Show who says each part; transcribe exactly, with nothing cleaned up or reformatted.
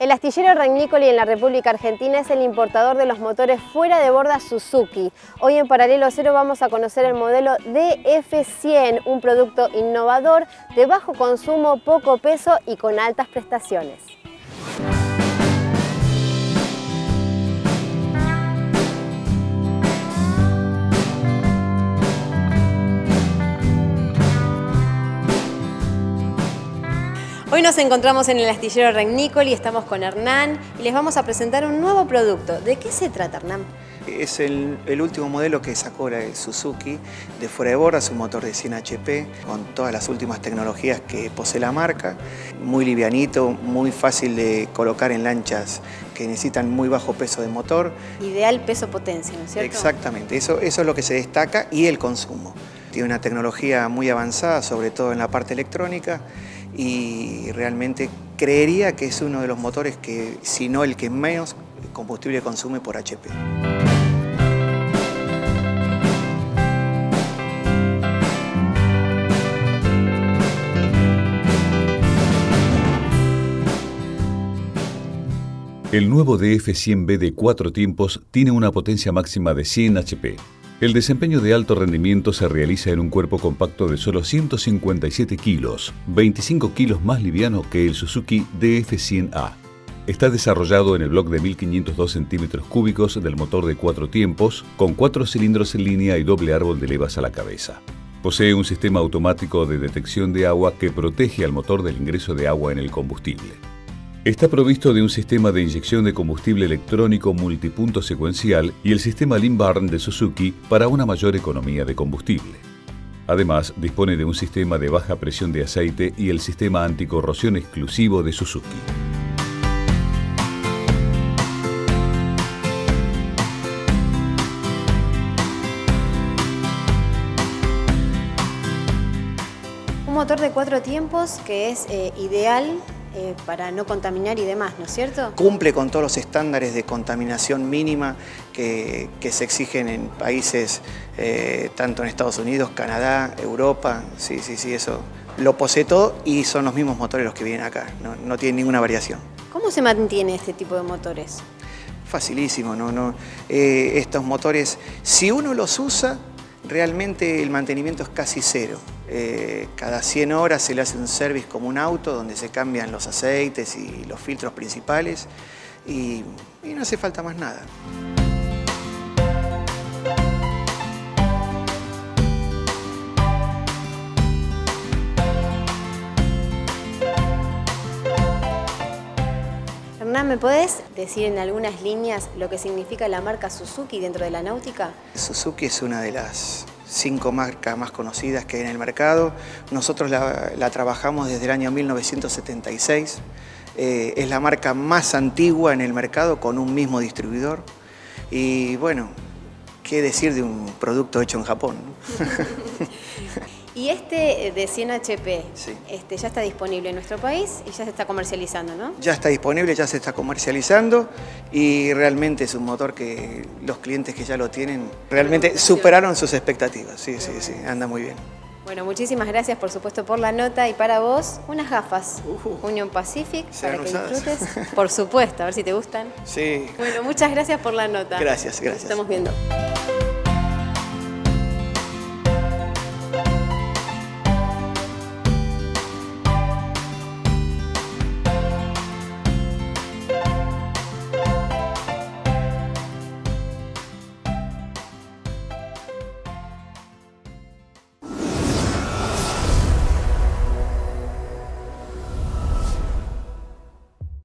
Speaker 1: El astillero Regnicoli en la República Argentina es el importador de los motores fuera de borda Suzuki. Hoy en Paralelo Cero vamos a conocer el modelo D F cien, un producto innovador de bajo consumo, poco peso y con altas prestaciones. Hoy nos encontramos en el astillero Regnicoli y estamos con Hernán y les vamos a presentar un nuevo producto. ¿De qué se trata, Hernán?
Speaker 2: Es el, el último modelo que sacó el Suzuki de fuera de borda, es un motor de cien H P con todas las últimas tecnologías que posee la marca. Muy livianito, muy fácil de colocar en lanchas que necesitan muy bajo peso de motor.
Speaker 1: Ideal peso-potencia, ¿no es cierto?
Speaker 2: Exactamente, eso, eso es lo que se destaca y el consumo. Tiene una tecnología muy avanzada, sobre todo en la parte electrónica, y realmente creería que es uno de los motores que, si no el que menos combustible consume por H P.
Speaker 3: El nuevo D F cien B de cuatro tiempos tiene una potencia máxima de cien H P. El desempeño de alto rendimiento se realiza en un cuerpo compacto de solo ciento cincuenta y siete kilos, veinticinco kilos más liviano que el Suzuki D F cien A. Está desarrollado en el bloque de mil quinientos dos centímetros cúbicos del motor de cuatro tiempos, con cuatro cilindros en línea y doble árbol de levas a la cabeza. Posee un sistema automático de detección de agua que protege al motor del ingreso de agua en el combustible. Está provisto de un sistema de inyección de combustible electrónico multipunto secuencial y el sistema Lean Burn de Suzuki para una mayor economía de combustible. Además, dispone de un sistema de baja presión de aceite y el sistema anticorrosión exclusivo de Suzuki.
Speaker 1: Un motor de cuatro tiempos que es eh, ideal Eh, para no contaminar y demás, ¿no es cierto?
Speaker 2: Cumple con todos los estándares de contaminación mínima que, que se exigen en países, eh, tanto en Estados Unidos, Canadá, Europa. Sí, sí, sí, eso lo posee todo y son los mismos motores los que vienen acá, no, no tienen ninguna variación.
Speaker 1: ¿Cómo se mantiene este tipo de motores?
Speaker 2: Facilísimo, ¿no? no eh, estos motores, si uno los usa, realmente el mantenimiento es casi cero. Eh, cada cien horas se le hace un service como un auto donde se cambian los aceites y los filtros principales y, y no hace falta más nada.
Speaker 1: Hernán, ¿me podés decir en algunas líneas lo que significa la marca Suzuki dentro de la náutica?
Speaker 2: Suzuki es una de las cinco marcas más conocidas que hay en el mercado. Nosotros la, la trabajamos desde el año mil novecientos setenta y seis. Eh, es la marca más antigua en el mercado con un mismo distribuidor. Y bueno, qué decir de un producto hecho en Japón, ¿no?
Speaker 1: Y este de cien H P,
Speaker 2: sí.
Speaker 1: este, ya está disponible en nuestro país y ya se está comercializando, ¿no?
Speaker 2: Ya está disponible, ya se está comercializando y realmente es un motor que los clientes que ya lo tienen realmente superaron sus expectativas. Sí, sí, sí, anda muy bien.
Speaker 1: Bueno, muchísimas gracias por supuesto por la nota y para vos unas gafas uh, Union Pacific para que usadas. Disfrutes. Por supuesto, a ver si te gustan.
Speaker 2: Sí.
Speaker 1: Bueno, muchas gracias por la nota.
Speaker 2: Gracias, gracias.
Speaker 1: Nos estamos viendo.